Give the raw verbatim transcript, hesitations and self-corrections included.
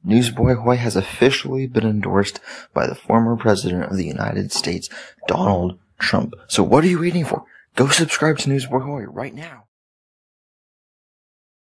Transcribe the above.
Newsboy Hoy has officially been endorsed by the former president of the United States, Donald Trump. So what are you waiting for? Go subscribe to Newsboy Hoy right now.